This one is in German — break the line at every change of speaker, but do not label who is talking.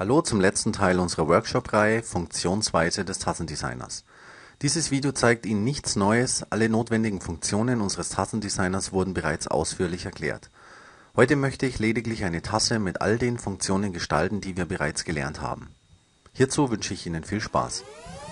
Hallo zum letzten Teil unserer Workshop-Reihe Funktionsweite des Tassendesigners. Dieses Video zeigt Ihnen nichts Neues, alle notwendigen Funktionen unseres Tassendesigners wurden bereits ausführlich erklärt. Heute möchte ich lediglich eine Tasse mit all den Funktionen gestalten, die wir bereits gelernt haben. Hierzu wünsche ich Ihnen viel Spaß.